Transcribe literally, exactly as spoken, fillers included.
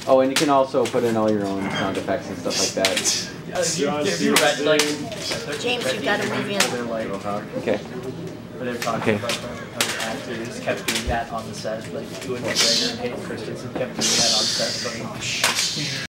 Oh, and you can also put in all your own sound effects and stuff like that. Uh, you, if you read, like, James, you gotta move in. They're like, Okay. but they're talking Okay. about how the actors kept doing that on the set, like Ewan McGregor and Hayden Christensen kept doing that on set, but